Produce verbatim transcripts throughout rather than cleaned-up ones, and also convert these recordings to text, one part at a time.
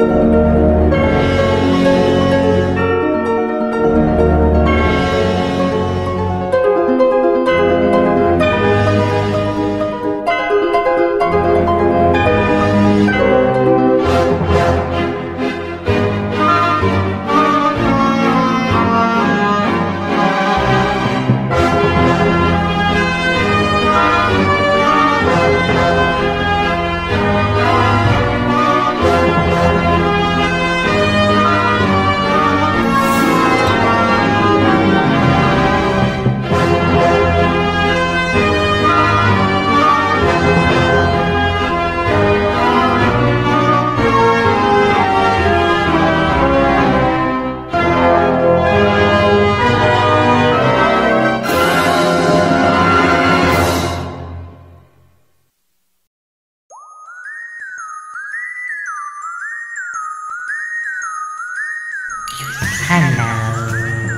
Hello.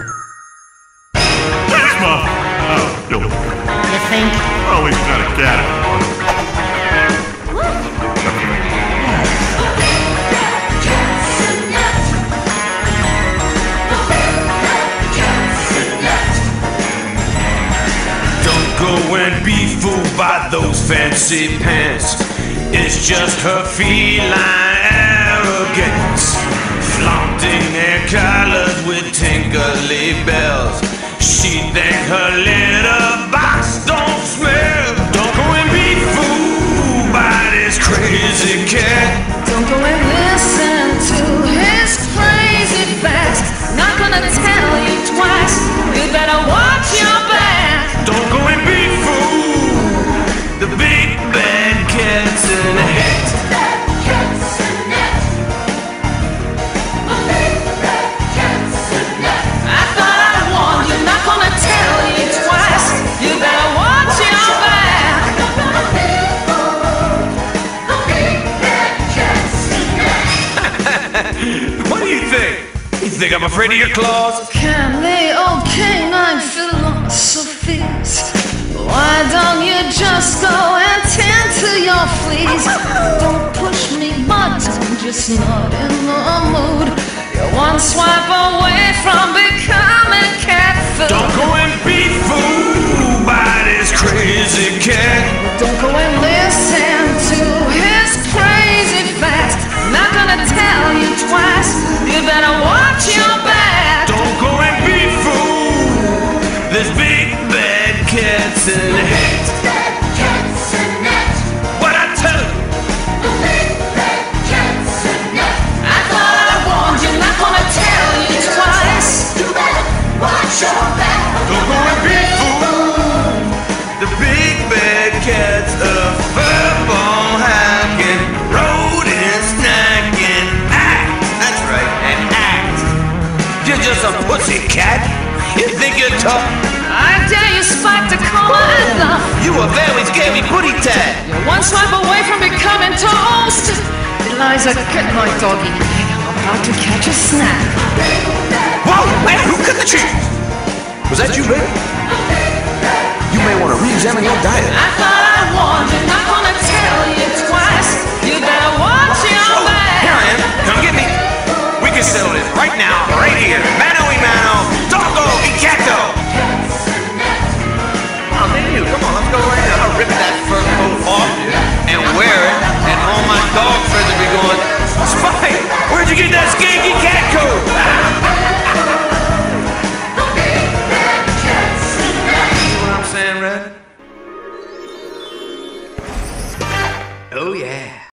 Yzma! Oh, no. You think? Oh, he's not a cat anymore. Don't go and be fooled by those fancy pants. It's just her feline arrogance, flaunting their colors with tinkly bells. She thinks her litter box don't smell. Don't go and be fooled by this crazy cat. Don't go and listen to his crazy facts. Not gonna tell you twice. You better watch your back. Don't go and be fooled. The big bad cat's in the hat. What do you think? You think I'm afraid of your claws? Can the old canine philosophies? Why don't you just go and tend to your fleas? Don't push me, but I'm just not in the mood. You're one swipe away from becoming cat food. Don't go and be fooled by this crazy cat. Don't go and listen to his crazy facts. Not gonna tell you twice. You better watch your back. Don't go and be fooled. This big bad cat's in the hat. What I tell you? The big bad cat's in the net. I thought I warned you. Not gonna tell you twice. You better watch your back. Don't go and be fooled. The big bad cat's a furball hacking, rodent snacking, act. That's right, an act. You're just a pussy cat. You think you're tough? I dare you spike the collar and love. You a very scary booty tat. You're one swipe away from becoming toast. Eliza, get my doggy. I'm about to catch a snack. Whoa! Man, who cut the tree? Was that you, baby? You may want to re-examine your diet. I thought I warned you. Not gonna tell you twice. You better watch your back. Here I am. Come get me. We can settle this right now, right here. Mano y mano. Doggo y catto. Oh, man, you. Come on, let's go right now. I'll rip that fur coat off and wear it, and all my dog friends will be going, Spike, where'd you get that skanky cat coat? Saying, Red? Oh yeah.